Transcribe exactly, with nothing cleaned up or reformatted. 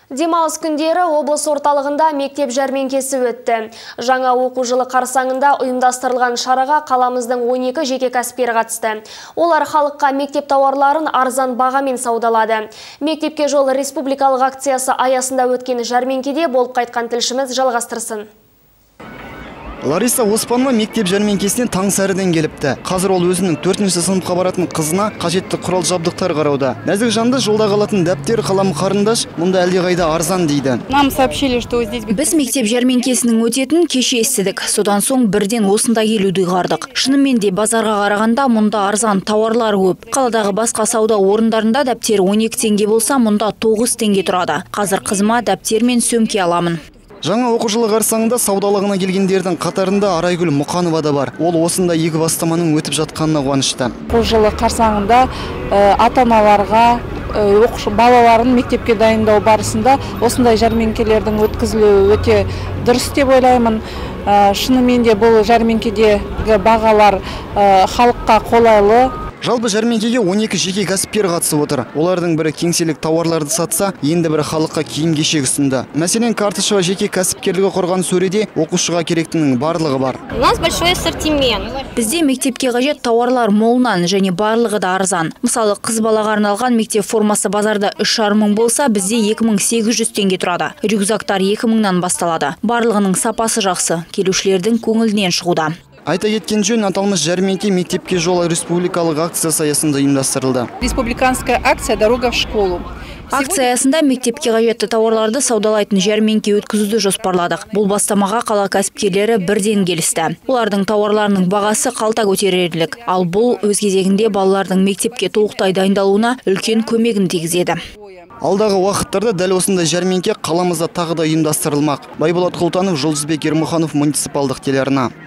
Демалыс күндері облыс орталығында мектеп жәрмеңкесі өтті. Жаңа оқу жылы қарсаңында ұйымдастырылған шараға қаламыздың он екі жеке кәсіпкері қатысты. Олар халыққа мектеп тауарларын арзан бағамен саудалады. Мектепке жол республикалық акциясы аясында өткен жәрмеңкеде болып қайтқан тілшіміз жалғастырсын. Лариса Оспанова мектеп жәрмеңкесіне таң сәріден келіпті. Қазір ол өзінің төртінші сыныпқа баратын қызына қажетті құрал жабдықтар қарауда. Нәзік жанды жолда қалатын дәптер, қалам, қарындаш мұнда әлдеқайда арзан дейді. Біз мектеп жәрмеңкесінің өтетін кеше естідік. Содан соң бірден осында келуді ұйғардық. Шынымен де базарға қарағанда мұнда арзан тауарлар көп. Қаладағы басқа сауда орындарында дәптер он екі теңге болса, мұнда тоғыз теңге тұрады. Қазір қызыма дәптер мен сөмке аламын. Жаңа оқу жылы қарсаңында саудалығына келгендердің қатарында Арайгүл Мұқанова да бар. Ол осында екі бастаманың өтіп жатқанына қуанышты. Оқу жылы қарсаңында ата-аналарға балаларын мектепке дайындау барысында осындай жәрмеңкелердің өткізілуі өте дұрыс деп ойлаймын. Шынымен де бұл жәрмеңкедегі бағалар халыққа қолайлы. Жалпы жәрмеңкеге он екі жеке кәсіпкер қатысып отыр. Олардың бірі кеңселік тауарларды сатса, енді бірі халыққа киім-кешек ұсынды. Мәселен, Картышева жеке кәсіпкерлігі құрған сөреде оқушыға керектінің барлығы бар. У нас большой ассортимент. Бізде мектепке қажет тауарлар молынан және барлығы да арзан. Мысалы, қыз балаға арналған мектеп формасы базарда үш жарым мың болса, бізде екі мың сегіз жүз теңге тұрады. Рюкзактар екі мыңнан басталады. Барлығының сапасы жақсы, келушілердің көңілінен шығуда. Айта кеткен жөн, аталмыш жәрмеңке мектепке жол республикалық акциясы аясында ұйымдастырылды. Республиканская акция «Дорога в школу». Акция аясында мектепке қажетті тауарларды саудалайтын жәрмеңке өткізуді жоспарладық. Бұл бастамаға қала кәсіпкерлері бірден келісті. Олардың тауарларының бағасы қалта көтерерлік. Ал бұл өз кезегінде балалардың мектепке толықтай дайындалуына үлкен көмегін тигізеді. Алдағы уақыттарда дәл осындай жәрмеңке қаламызда тағы да ұйымдастырылмақ. Байболат Құлтанов, Жұлдызбек Ермұханов, муниципалдық телеарна.